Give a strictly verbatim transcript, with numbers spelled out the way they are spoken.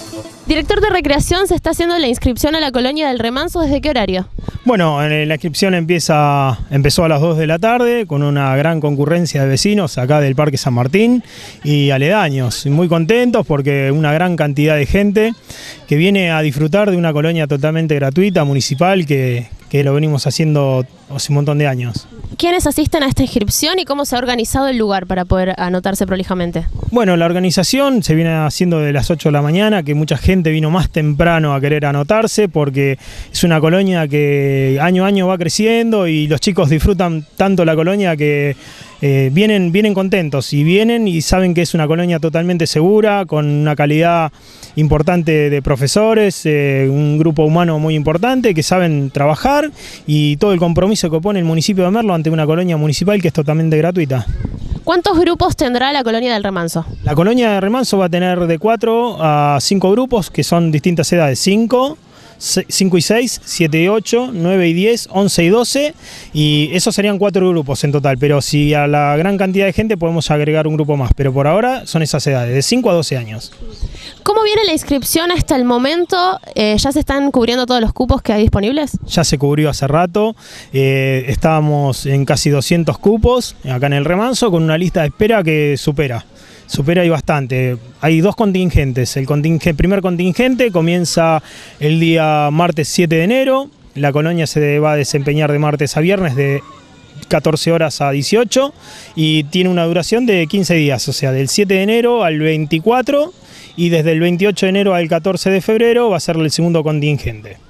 Director de Recreación, se está haciendo la inscripción a la colonia del Remanso. ¿Desde qué horario? Bueno, la inscripción empieza, empezó a las dos de la tarde con una gran concurrencia de vecinos acá del Parque San Martín y aledaños. Muy contentos porque una gran cantidad de gente que viene a disfrutar de una colonia totalmente gratuita, municipal, que, que lo venimos haciendo hace un montón de años. ¿Quiénes asisten a esta inscripción y cómo se ha organizado el lugar para poder anotarse prolijamente? Bueno, la organización se viene haciendo de las ocho de la mañana, que mucha gente vino más temprano a querer anotarse porque es una colonia que año a año va creciendo y los chicos disfrutan tanto la colonia que eh, vienen, vienen contentos y vienen y saben que es una colonia totalmente segura, con una calidad importante de profesores, eh, un grupo humano muy importante que saben trabajar y todo el compromiso que pone el municipio de Merlo ante una colonia municipal que es totalmente gratuita. ¿Cuántos grupos tendrá la colonia del Remanso? La colonia de Remanso va a tener de cuatro a cinco grupos que son distintas edades, cinco, cinco y seis, siete y ocho, nueve y diez, once y doce, y esos serían cuatro grupos en total, pero si a la gran cantidad de gente podemos agregar un grupo más, pero por ahora son esas edades, de cinco a doce años. ¿Cómo viene la inscripción hasta el momento? Eh, ¿Ya se están cubriendo todos los cupos que hay disponibles? Ya se cubrió hace rato, eh, estábamos en casi doscientos cupos acá en el Remanso con una lista de espera que supera. Supera y bastante. Hay dos contingentes. El contingente, primer contingente comienza el día martes siete de enero. La colonia se va a desempeñar de martes a viernes de catorce horas a dieciocho y tiene una duración de quince días, o sea, del siete de enero al veinticuatro y desde el veintiocho de enero al catorce de febrero va a ser el segundo contingente.